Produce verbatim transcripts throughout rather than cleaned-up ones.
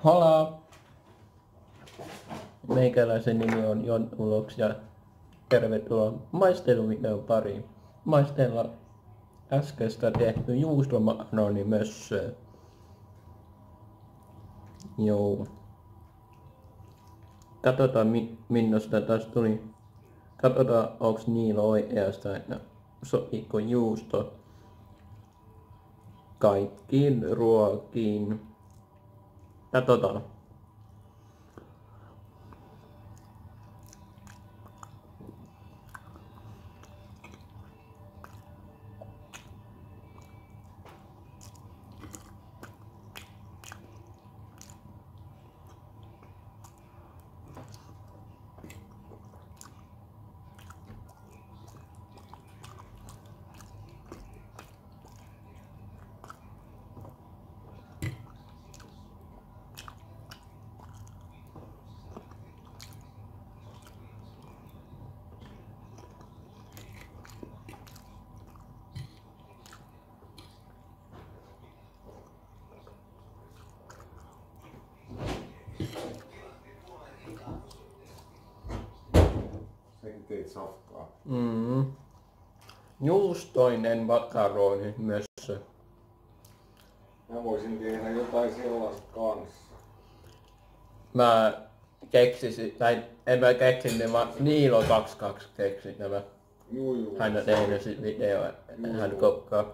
Hola! Meikäläisen nimi on Jon Uloks ja tervetuloa maisteluvideon pariin. Maistella äskeistä tehty juustomagnoni-mössöä. Joo. Katsotaan mi minnosta tästä tuli. Katsotaan onks Niilo oikeasta, että sopiiko juusto kaikkiin ruokiin. Katsotaan. Säkin teit safkaa. Mm. Juustoinen makaroni mössö. Mä voisin tehdä jotain sellaista kanssa. Mä keksisin, tai en mä keksin, vaan Niilo kaksikymmentäkaksi keksi nämä. Juu, juu. Hän on tehnyt sit videoa, hän kokkaa.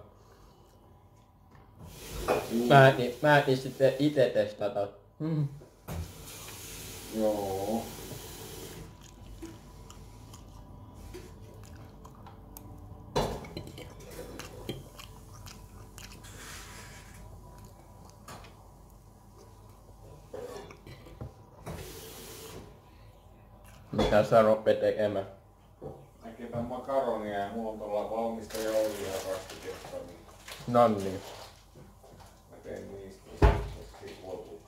Mä etin, mä etin sitten ite testata. Mm. Joo. Mitä sä Roppe tekemään? Näkepä makaronia ja mulla on tuolla valmista jauhia kastiketta. Niin Nonni. mä teen niistä sitten lopuksi.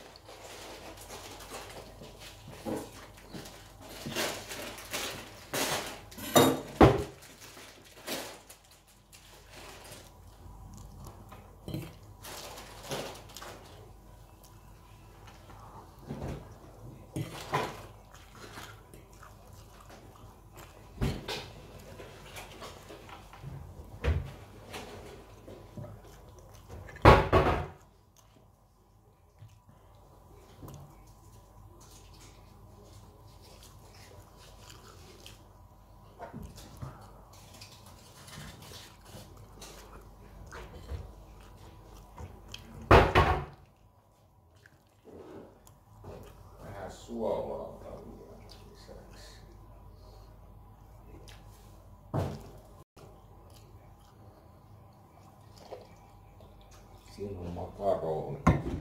Vähän suolaa vielä lisäksi. Siinä on makaroni.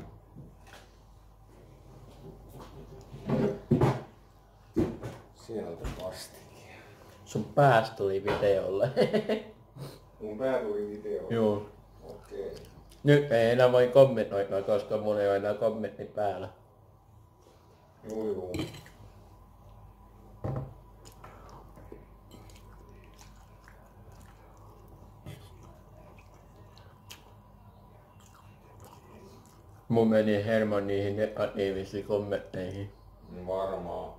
Sieltä kastikia. Sun päästä tuli videolle. Mun pää tuli video. Joo. Okei. Nyt ei enää voi kommentoida, koska mulla ei ole enää kommentti päällä. Juu, juu. Mun meni hermo niihin negatiivisiin kommentteihin. Varmaan.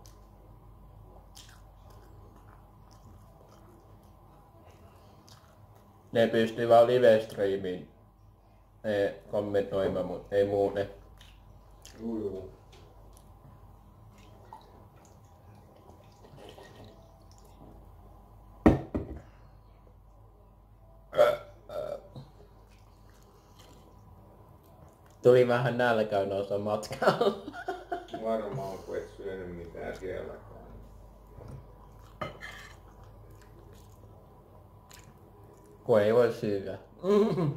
Ne pystyi vaan live-streamiin eh, kommentoimaan, mutta ei muuten. Juu, juu. Tuli vähän nälkää noissa matkalla. Varmaan kun et syönyt mitään sielläkään. Kun ei voi syödä. Mm.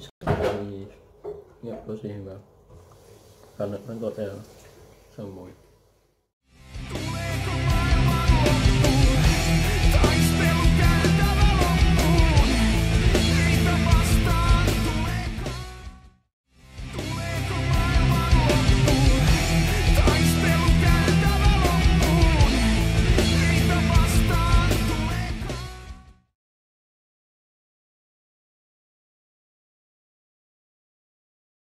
viisikymmentäviisi. Ja tosi hyvä. Kannattaa kokeilla. Se on moi.